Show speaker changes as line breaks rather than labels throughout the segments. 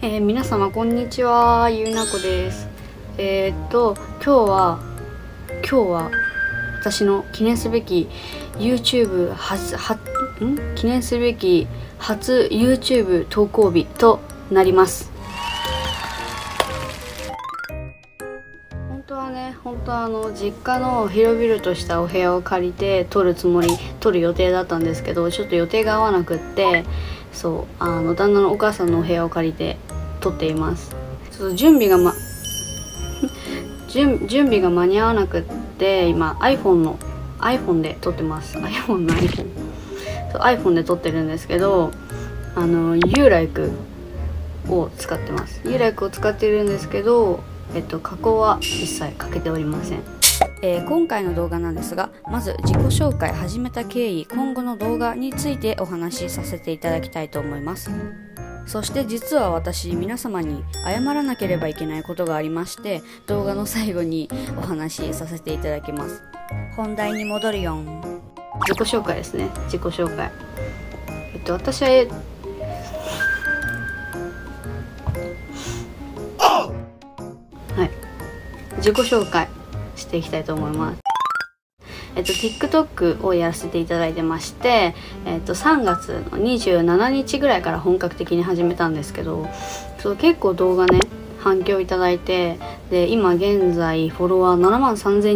皆様こんにちは、ゆうなこです。今日は私の記念すべき YouTube 記念すべき初 YouTube 投稿日となります。本当は実家の広々としたお部屋を借りて撮る予定だったんですけど、ちょっと予定が合わなくって、旦那のお母さんのお部屋を借りて撮っています。ちょっと準備が間に合わなくって、今 iPhone で撮ってます。iPhone で撮ってるんですけど、ユーライクを使ってます。ユーライクを使ってるんですけど、加工は一切かけておりません。今回の動画なんですが、まず自己紹介、始めた経緯、今後の動画についてお話しさせていただきたいと思います。そして実は私、皆様に謝らなければいけないことがありまして、動画の最後にお話しさせていただきます。本題に戻るよん。自己紹介ですね。自己紹介。私は自己紹介していきたいと思います。TikTok をやらせていただいてまして、3月の27日ぐらいから本格的に始めたんですけど、結構動画ね、反響いただいて、で、今現在フォロワー7万3000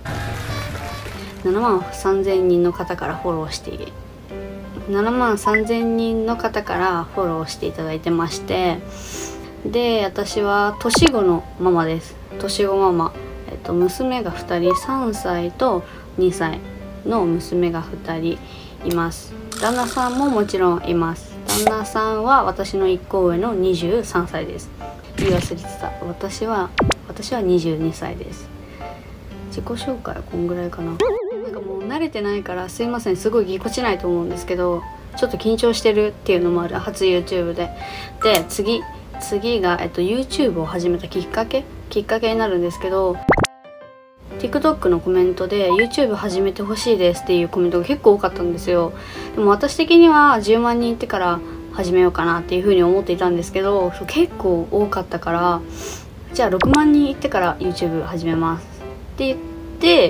人の方からフォローして7万3000人の方からフォローしていただいてまして、で、私は年子のママです。年子ママ。娘が2人、3歳と2歳の娘が2人います。旦那さんももちろんいます。旦那さんは私の1個上の23歳です。言い忘れてた。私は22歳です。自己紹介はこんぐらいかな。なんかもう慣れてないからすいません、すごいぎこちないと思うんですけど、ちょっと緊張してるっていうのもある。初 YouTube で。で、次が、YouTube を始めたきっかけになるんですけど、TikTok のコメントで YouTube 始めてほしいですっていうコメントが結構多かったんですよ。でも私的には10万人いってから始めようかなっていうふうに思っていたんですけど、結構多かったから、じゃあ6万人いってから YouTube 始めますって言って、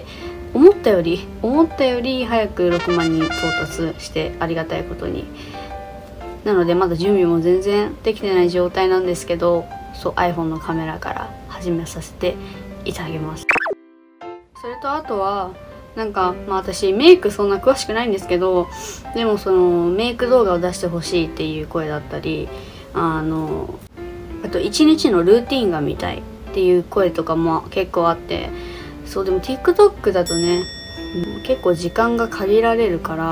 思ったより早く6万人到達して、ありがたいことに。なのでまだ準備も全然できてない状態なんですけど、iPhone のカメラから始めさせていただきます。それとあとは私メイクそんな詳しくないんですけど、でもメイク動画を出してほしいっていう声だったり、あと1日のルーティンが見たいっていう声とかも結構あって、でも TikTok だとね、結構時間が限られるから、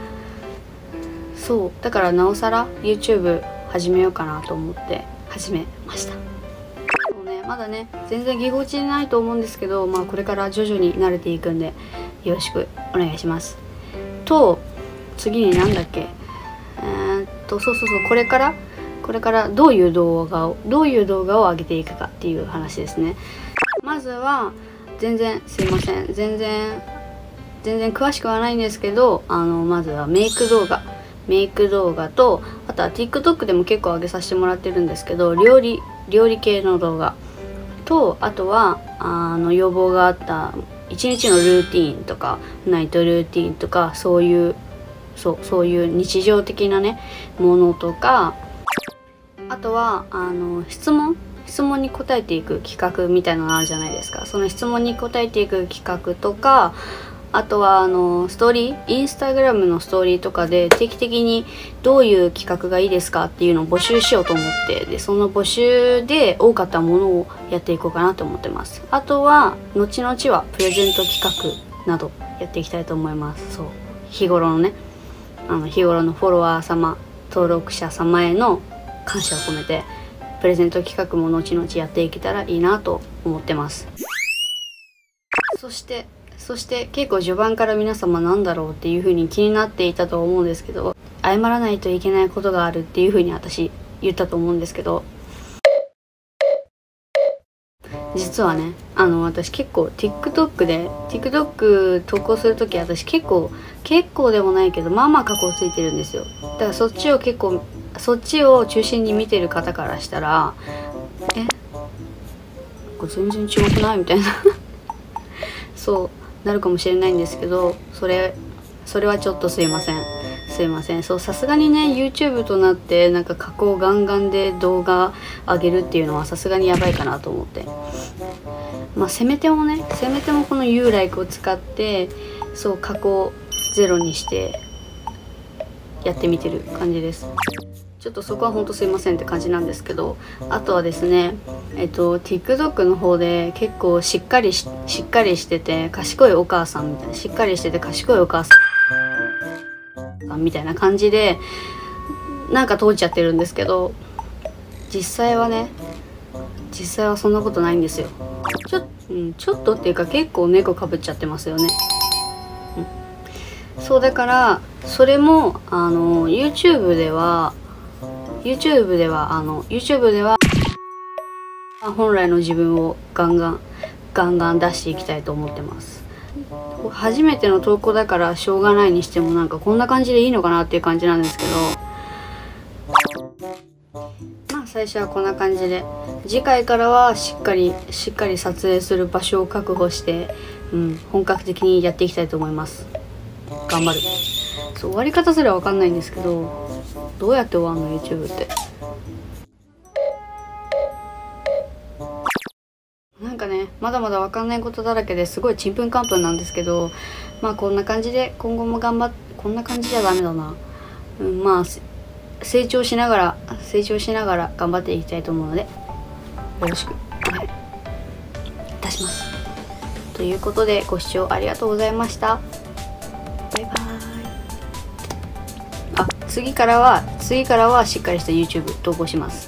だからなおさら YouTube 始めようかなと思って始めました。まだね、全然ぎこちないと思うんですけど、これから徐々に慣れていくんでよろしくお願いします。次になんだっけ、これからどういう動画を上げていくかっていう話ですね。まずはすいません、全然詳しくはないんですけど、まずはメイク動画と、あとは TikTok でも結構上げさせてもらってるんですけど、料理系の動画と、あとは要望があった1日のルーティーンとかナイトルーティーンとか、そういう日常的なねものとか、あとは質問に答えていく企画みたいなのあるじゃないですか。その質問に答えていく企画とか、あとはストーリー、インスタグラムのストーリーとかで定期的にどういう企画がいいですかっていうのを募集しようと思って、でその募集で多かったものをやっていこうかなと思ってます。あとは後々はプレゼント企画などやっていきたいと思います。日頃のフォロワー様、登録者様への感謝を込めてプレゼント企画も後々やっていけたらいいなと思ってます。そして結構序盤から皆様なんだろうっていう風に気になっていたと思うんですけど、謝らないといけないことがあるっていう風に私言ったと思うんですけど、実はね、私結構 TikTok 投稿するとき、私結構でもないけど、まあまあ加工ついてるんですよ。だからそっちを結構そっちを中心に見てる方からしたらこれ全然違くないみたいなそうなるかもしれないんですけど、それはちょっとすいません。そう、さすがにね YouTube となってなんか加工ガンガンで動画上げるっていうのはさすがにやばいかなと思って、まあせめてもこの YouLike を使ってそう加工ゼロにしてやってみてる感じです。ちょっとそこはほんとすいませんって感じなんですけど、あとはですねTikTok の方で結構しっかりしてて賢いお母さんみたいな、しっかりしてて賢いお母さんみたいな感じでなんか通っちゃってるんですけど、実際はそんなことないんですよ。ちょっとっていうか結構猫かぶっちゃってますよね。そうだからそれもYouTube では本来の自分をガンガン出していきたいと思ってます。初めての投稿だからしょうがないにしてもなんかこんな感じでいいのかなっていう感じなんですけど、まあ最初はこんな感じで、次回からはしっかり撮影する場所を確保して、本格的にやっていきたいと思います。頑張る。そう、終わり方すらわかんないんですけど、どうやって終わんの YouTube って。なんかね、まだまだわかんないことだらけですごいちんぷんかんぷんなんですけど、まあこんな感じで今後もこんな感じじゃダメだな。まあ成長しながら頑張っていきたいと思うのでよろしくお願いいたします。ということでご視聴ありがとうございました。バイバーイ。次からはしっかりした YouTube 投稿します。